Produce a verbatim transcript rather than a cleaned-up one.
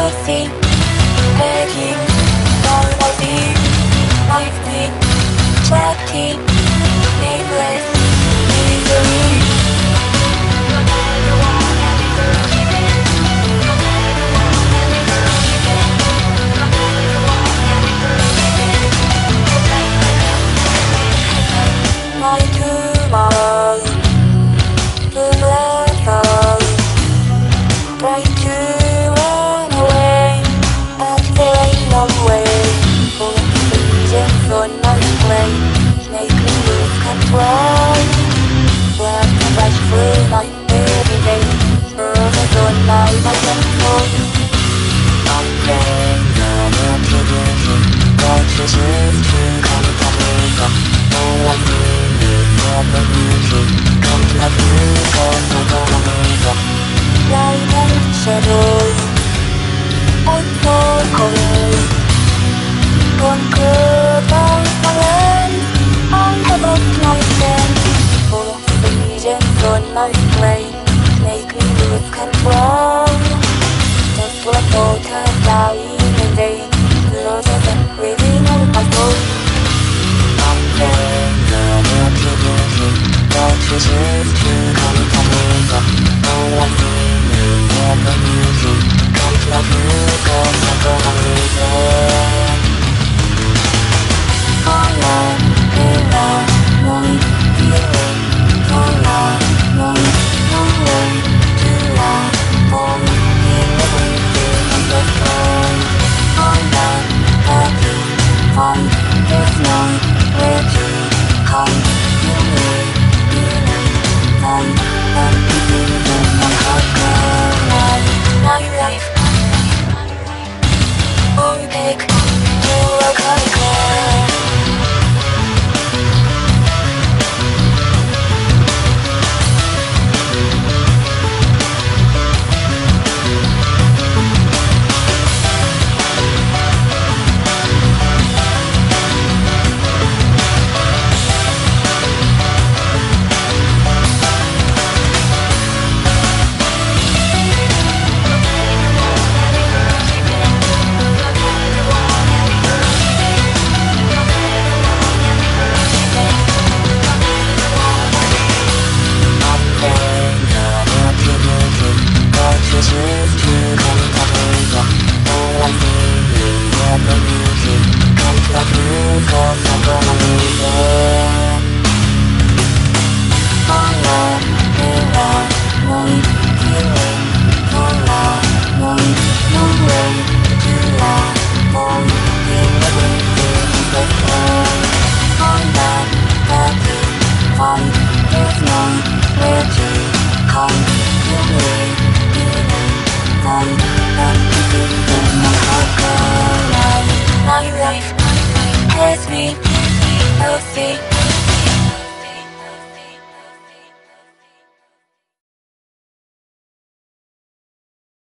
healthy, begging, normality, lively, chatty, nameless, misery. My tomorrow, the level, try to run away, but there ain't no way. Full of visions on my way, make me lose control. Work to rush through my every day, further on my control. I'm praying, I'm not forgetting, God just lives to come to come. No one feeling from the music, come to have you, come to come. Light and shadow, on for cold. Conquer by talent, on the book my friend. Full of visions on my brain, make me lose control. Just like water dying in day, closer than breathing on my soul. I'm praying, I'm not forgetting, God just lives to come to come. No one feeling from the music, comes like you, comes like a reason. For love, in love, knowing, feeling, for love, knowing, no way to love, for in everything is the same. For love, happy, fun, there's nowhere to come. You need, feeling, fun, and believing my heart grow life, my life. Oh, take, you are conquer. Just live to come to come. No one feeling from the music, comes like you, comes like a reason. For love, in love, knowing, feeling, for love, knowing, no way to love, for in everything is the same. For love, happy, fun, there's nowhere to come. You need, fun, and believing my heart grow life. My life has me healthy.